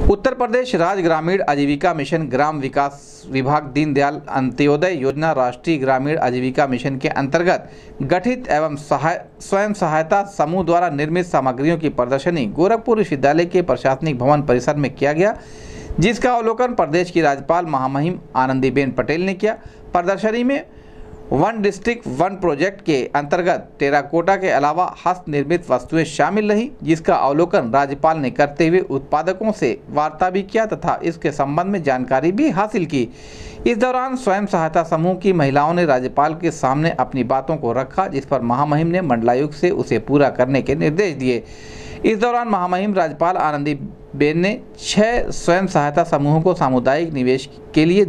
उत्तर प्रदेश राज्य ग्रामीण आजीविका मिशन ग्राम विकास विभाग दीनदयाल अंत्योदय योजना राष्ट्रीय ग्रामीण आजीविका मिशन के अंतर्गत गठित एवं स्वयं सहायता समूह द्वारा निर्मित सामग्रियों की प्रदर्शनी गोरखपुर विश्वविद्यालय के प्रशासनिक भवन परिसर में किया गया, जिसका अवलोकन प्रदेश की राज्यपाल महामहिम आनंदीबेन पटेल ने किया। प्रदर्शनी में वन डिस्ट्रिक्ट वन प्रोजेक्ट के अंतर्गत टेराकोटा के अलावा हस्त निर्मित वस्तुएं शामिल रही, जिसका अवलोकन राज्यपाल ने करते हुए उत्पादकों से वार्ता भी किया तथा इसके संबंध में जानकारी भी हासिल की। इस दौरान स्वयं सहायता समूह की महिलाओं ने राज्यपाल के सामने अपनी बातों को रखा, जिस पर महामहिम ने मंडलायुक्त से उसे पूरा करने के निर्देश दिए। इस दौरान महामहिम राज्यपाल आनंदीबेन ने 6 स्वयं सहायता समूहों को सामुदायिक निवेश के लिए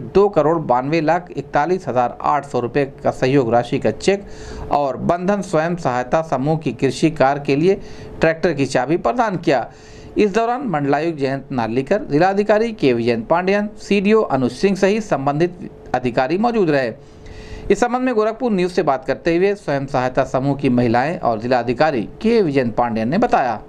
2,92,41,800 रुपये का सहयोग राशि का चेक और बंधन स्वयं सहायता समूह की कृषि कार्य के लिए ट्रैक्टर की चाबी प्रदान किया। इस दौरान मंडलायुक्त जयंत नार्लिकर, जिलाधिकारी के विजय पांडियन, सीडीओ अनुज सिंह सहित संबंधित अधिकारी मौजूद रहे। इस संबंध में गोरखपुर न्यूज से बात करते हुए स्वयं सहायता समूह की महिलाएं और जिलाधिकारी के विजय पांडियन ने बताया।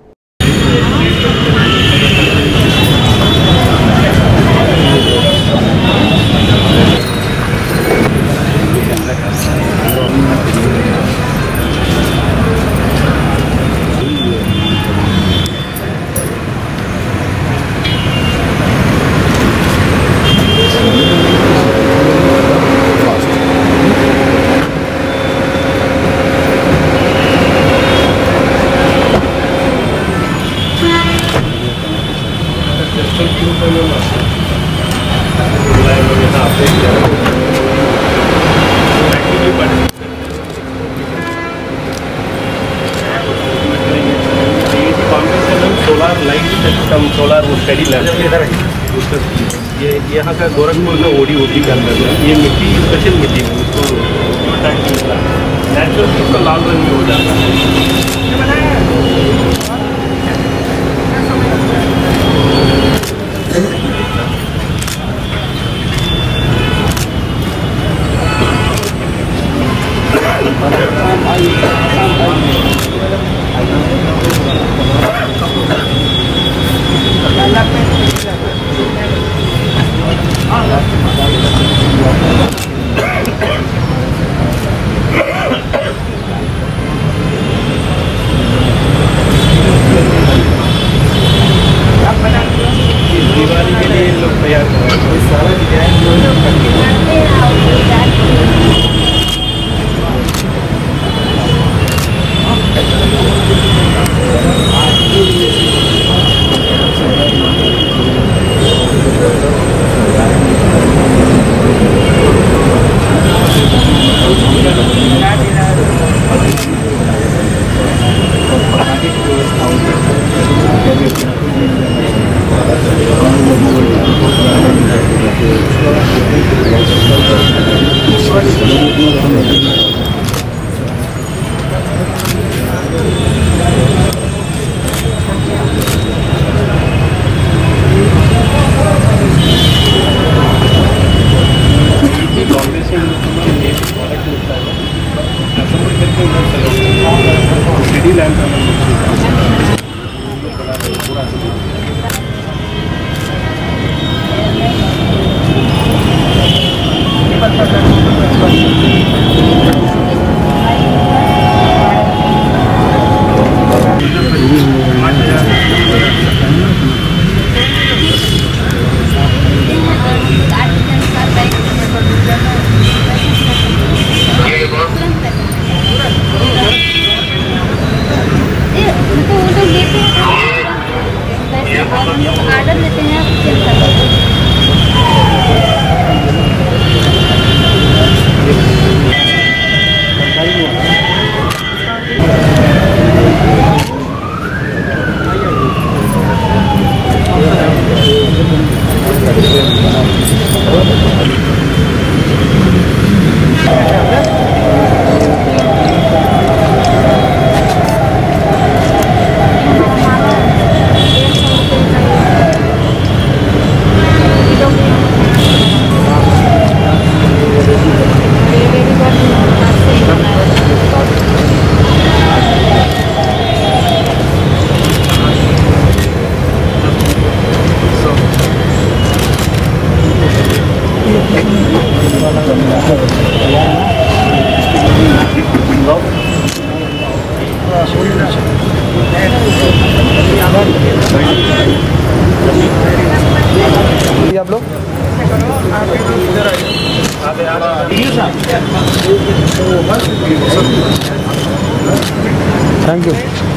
सोलार लाइट सिस्टम, सोलार वो स्टडी लैब उसका ये यहाँ का गोरखपुर में ओडी ओडी का अंदर है। ये मिट्टी स्पेशल मिट्टी है, उसको नेचुरल उसका लाल रंग में हो जाता है। दिवाली के लिए लोग तैयार कर रहे हैं सारा डिजाइन सिटी लैंड आर्डर लेते हैं। यू।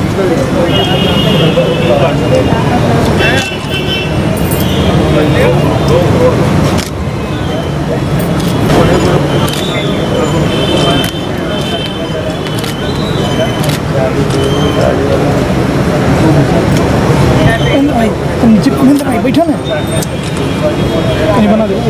महेंद्र भाई बैठो ना, कहीं बना दो।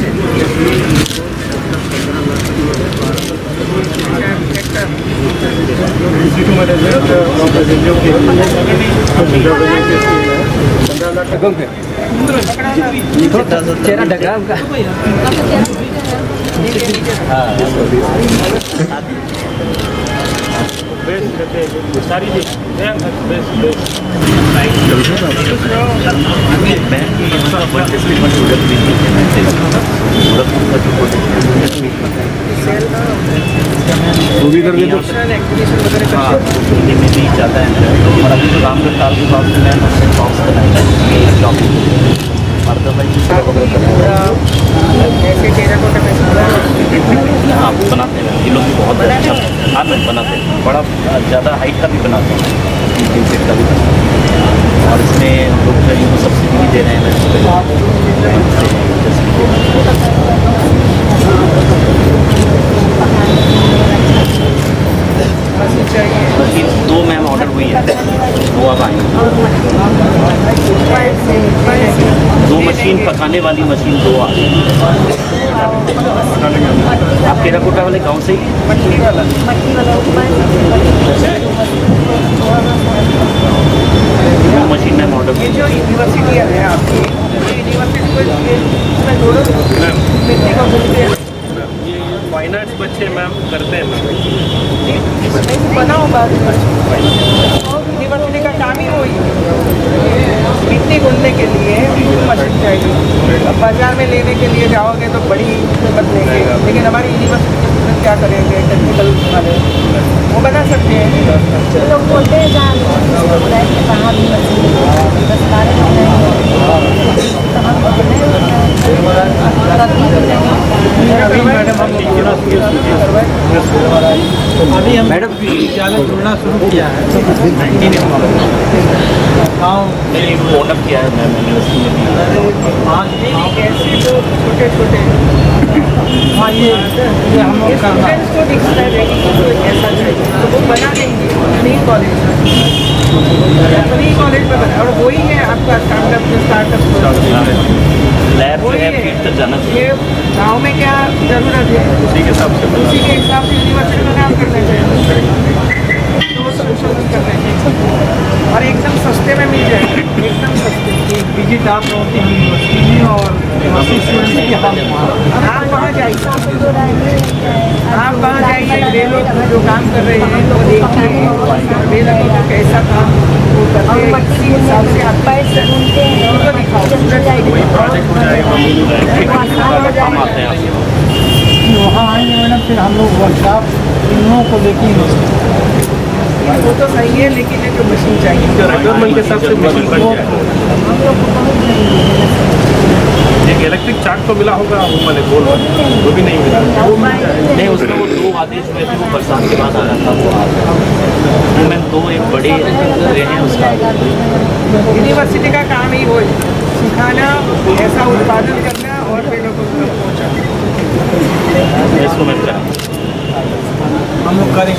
चेहरा ढक रहा है उनका। सारी वो भी कर देते। में भी जाता है और अभी जो काम करता है बॉक्स बनाएगा हाँ बनाते हैं। ये लोग भी बहुत अच्छा बनाते हैं, बड़ा ज़्यादा हाइट का भी बनाते हैं, 3 फीट का भी बनाते हैं। और इसमें हम लोग इनको सब्सिडी भी दे रहे हैं मशीन 2 मैम ऑर्डर हुई है, 2 अब आएंगे। 2 मशीन पकाने वाली मशीन 2 आ गई। आप टेराकोटा वाले गांव से ही? वो मशीन में ऑर्डर ये जो यूनिवर्सिटी है आपकी, यूनिवर्सिटी को फाइन आर्ट्स बच्चे मैम करते हैं मैम। बना होगा यूनिवर्सिटी का काम ही वही है। मिट्टी घूमने के लिए मशीन चाहिए। अब बाजार में लेने के लिए जाओगे तो बड़ी कीमत लेंगे, लेकिन हमारी यूनिवर्सिटी के स्टूडेंट क्या करेंगे, टेक्निकल वाले वो बना सकते हैं। लोग बोलते हैं जहाँ भी मैडम जुड़ना शुरू किया है, ओनअप किया है मैम यूनिवर्सिटी में भी। ऐसे जो छोटे छोटे हाँ ये हम लोग का स्टूडेंट्स को दिखता है तो ऐसा चाहिए तो वो बना देंगे फ्री कॉलेज में बना। और वही है आपका स्टार्टअप लैब जो है फील्ड तक जाना चाहिए। ये गाँव में क्या ज़रूरत है उसी के हिसाब से यूनिवर्सिटी में काम करना चाहिए, तो संशोधन करना चाहिए और एकदम सस्ते में मिल जाएगा, एकदम सस्ते। विजिट आप लोगों की यूनिवर्सिटी में और स्टूडेंट्स की हम आप वहाँ जाइए, वे लोग जो काम कर रहे हैं तो देखिए वे लोग कैसा काम वो करते हैं, इसी हिसाब से आप पैसे ढूंढते हैं उनको दिखाओ। प्रोजेक्ट हो जाएगा हम आते हैं आपसे। वहाँ आएंगे मैडम, फिर हम लोग वर्कशॉप इन लोगों को लेके वो तो सही है, लेकिन ये जो मशीन चाहिए रिक्वायरमेंट के हिसाब से मशीन बन जाए। एक इलेक्ट्रिक चार्ट तो मिला होगा वो मैंने बोल वो भी नहीं मिला। नहीं उसमें वो 2 आदेश हुए थे, वो बरसात के बाद आ रहा था वो आज मैं 2 एक बड़े हुए हैं उसका। यूनिवर्सिटी का काम ही वो है, सिखाना, ऐसा उत्पादन करना और फिर लोगों को पहुँचाना। इसको मैं करा हम लोग करेंगे,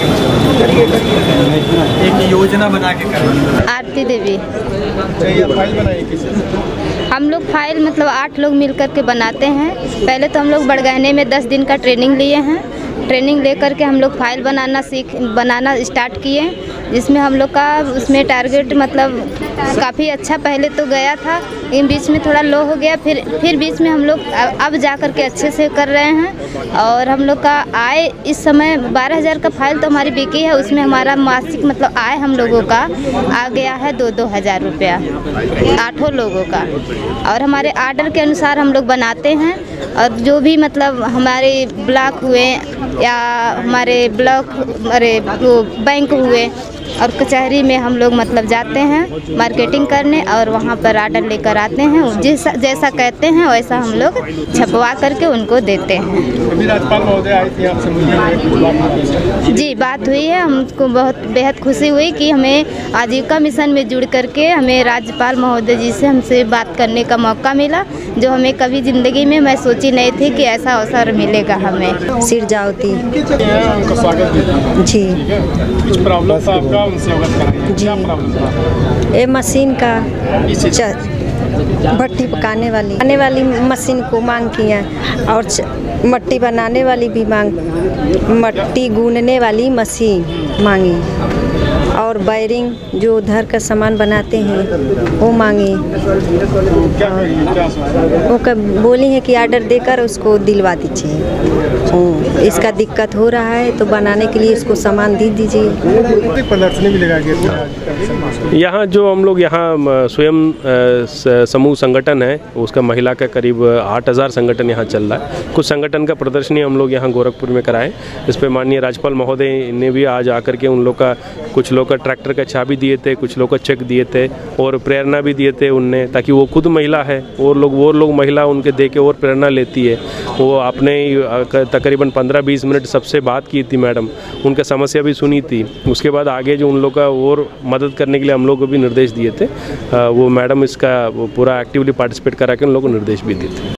एक योजना बना के करेंगे। आरती देवी। फाइल बनाइए किसी हम लोग फाइल मतलब 8 लोग मिल कर के बनाते हैं। पहले तो हम लोग बड़गहने में 10 दिन का ट्रेनिंग लिए हैं। ट्रेनिंग लेकर के हम लोग फाइल बनाना स्टार्ट किए, जिसमें हम लोग का उसमें टारगेट मतलब काफ़ी अच्छा पहले तो गया था, लेकिन बीच में थोड़ा लो हो गया, फिर बीच में हम लोग अब जा कर के अच्छे से कर रहे हैं। और हम लोग का आय इस समय 12,000 का फाइल तो हमारी बिकी है, उसमें हमारा मासिक मतलब आय हम लोगों का आ गया है 2-2 हज़ार रुपया 8 लोगों का। और हमारे आर्डर के अनुसार हम लोग बनाते हैं, और जो भी मतलब हमारे ब्लॉक हुए या हमारे ब्लॉक अरे वो बैंक हुए और कचहरी में हम लोग मतलब जाते हैं मार्केटिंग करने और वहाँ पर ऑर्डर लेकर आते हैं। जैसा कहते हैं वैसा हम लोग छपवा करके उनको देते हैं। अभी राज्यपाल महोदय आए थे आपसे मिलने? जी, बात हुई है। हमको बहुत बेहद खुशी हुई कि हमें आजीविका मिशन में जुड़ करके हमें राज्यपाल महोदय जी से हमसे बात करने का मौका मिला, जो हमें कभी ज़िंदगी में मैं सोची नहीं थी कि ऐसा अवसर मिलेगा हमें। सिरजावती उनका स्वागत जी। कुछ प्रॉब्लम था आपका, उनसे अवगत कराइए। जी। क्या प्रॉब्लम था? ये मशीन का भट्टी पकाने वाली मशीन को मांग की है और मट्टी बनाने वाली भी मट्टी गूंदने वाली मशीन मांगी और वायरिंग जो उधर का सामान बनाते हैं वो मांगी। वो बोली है कि ऑर्डर देकर उसको दिलवा दीजिए। इसका दिक्कत हो रहा है तो बनाने के लिए इसको सामान दे दीजिए। प्रदर्शनी भी लगा के यहाँ जो हम लोग यहाँ स्वयं समूह संगठन है उसका महिला का करीब 8000 संगठन यहाँ चल रहा है। कुछ संगठन का प्रदर्शनी हम लोग यहाँ गोरखपुर में कराएं। इस पर माननीय राज्यपाल महोदय ने भी आज आकर के उन लोग का कुछ लोग का ट्रैक्टर का चाबी दिए थे, कुछ लोग का चेक दिए थे और प्रेरणा भी दिए थे उनने, ताकि वो खुद महिला है और लोग महिला उनके दे के और प्रेरणा लेती है। वो आपने तकरीबन 15-20 मिनट सबसे बात की थी मैडम, उनका समस्या भी सुनी थी। उसके बाद आगे जो उन लोग का और मदद करने के लिए हम लोग को भी निर्देश दिए थे। वो मैडम इसका पूरा एक्टिवली पार्टिसिपेट करा के उन लोगों को निर्देश भी दिए थे।